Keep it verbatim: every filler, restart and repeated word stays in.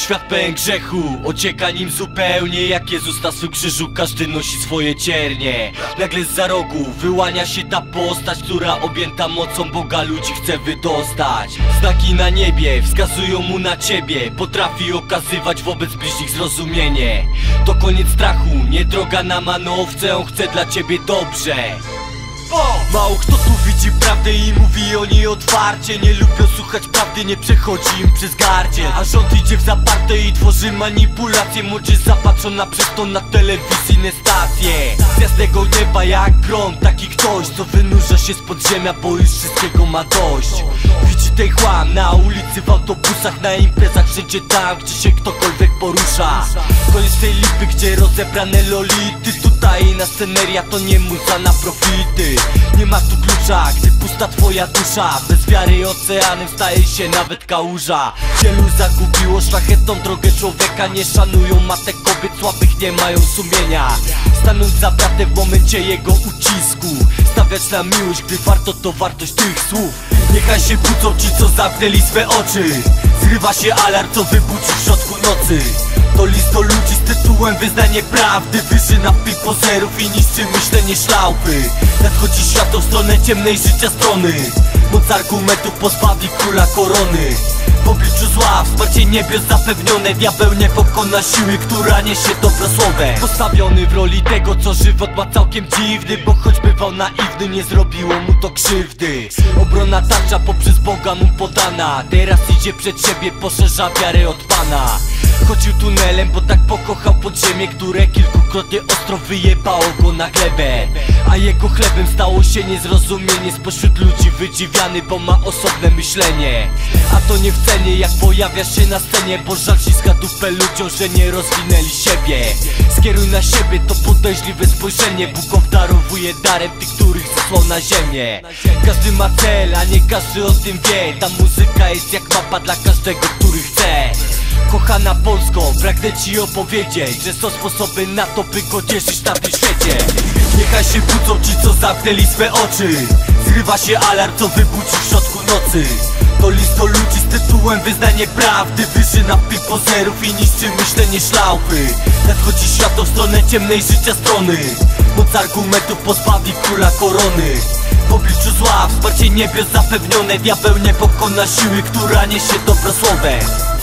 świat pełen grzechu, ocieka nim zupełnie. Jak Jezus na swym krzyżu, każdy nosi swoje ciernie. Nagle zza rogu wyłania się ta postać, która objęta mocą Boga ludzi chce wydostać. Znaki na niebie wskazują mu na ciebie, potrafi okazywać wobec bliźnich zrozumienie. To koniec strachu, nie droga na manowce, on chce dla ciebie dobrze. Mało kto tu widzi prawdę i mówi o niej otwarcie. Nie lubią słuchać prawdy, nie przechodzi im przez gardziel. A rząd idzie w zaparte i tworzy manipulacje. Młodzież zapatrzona przez to na telewizyjne stacje. Z jasnego nieba jak grom, taki ktoś, co wynurza się z podziemia, bo już wszystkiego ma dość. Widzi ten chłam na ulicy, w autobusach, na imprezach, wszędzie tam, gdzie się ktokolwiek porusza. Koniec tej lipy, gdzie rozebrane lolity. Tutaj na sceneria to nie muza na profity. Nie ma tu klucza, gdy pusta twoja dusza. Bez wiary oceanem staje się nawet kałuża. Wielu zagubiło szlachetną drogę człowieka. Nie szanują matek kobiet, słabych nie mają sumienia. Stanąć za bratem w momencie jego ucisku. Stawiać na miłość, gdy warto to wartość tych słów. Niechaj się budzą ci, co zamknęli swe oczy. Zrywa się alarm, co wybudzi w środku nocy. To list do ludzi z tytułem wyznanie prawdy. Wyżyna w pik pozerów i niszczy myślenie szlaupy. Nadchodzi światło w stronę ciemnej życia strony. Moc argumentów pozbawi króla korony. W obliczu zła wsparcie niebios zapewnione. Diabeł nie pokona siły, która niesie dobrosłowę. Postawiony w roli tego, co żywot ma całkiem dziwny, bo choć bywał naiwny, nie zrobiło mu to krzywdy. Obrona tarcza poprzez Boga mu podana. Teraz idzie przed siebie, poszerza wiarę od Pana. Chodził tunelem, bo tak pokochał podziemie, które kilkukrotnie ostro wyjebało go na glebę. A jego chlebem stało się niezrozumienie. Spośród ludzi wydziwiany, bo ma osobne myślenie. A to nie w cenie, jak pojawiasz się na scenie, bo żal ściska dupę ludziom, że nie rozwinęli siebie. Skieruj na siebie to podejrzliwe spojrzenie. Bóg obdarowuje darem tych, których zesłał na ziemię. Każdy ma cel, a nie każdy o tym wie. Ta muzyka jest jak mapa dla każdego, który chce. Kochana Polsko, pragnę ci opowiedzieć, że są sposoby na to, by go cieszyć na tym świecie. Niechaj się budzą ci, co zamknęli swe oczy. Zrywa się alarm, co wybudzi w środku nocy. To list do ludzi z tytułem wyznanie prawdy. Wyżyna w pik pozerów i niszczy myślenie szlaupy. Nadchodzi światło w stronę ciemnej życia strony. Moc argumentów pozbawi króla korony. W obliczu zła wsparcie niebios zapewnione. Diabeł nie pokona siły, która niesie dobrosłowę.